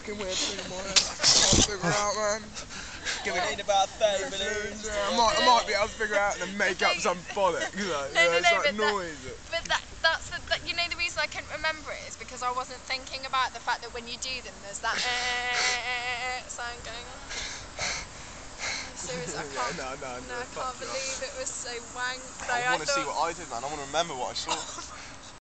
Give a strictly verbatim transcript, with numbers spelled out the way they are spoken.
fucking weird thing in my head. I can't figure it out, man. Give it in about thirty minutes. Yeah, I might, I might be able to figure out and make up some bollocks. Like, no, yeah, no, it's no, like but noise. That, but that, that's the, that, you know, the reason I couldn't remember it is because I wasn't thinking about the fact that when you do them, there's that eh, sound going on. Seriously, I can't, yeah, no, no, no, I can't believe it was so wank. I want to see what I did, man. I want to remember what I saw.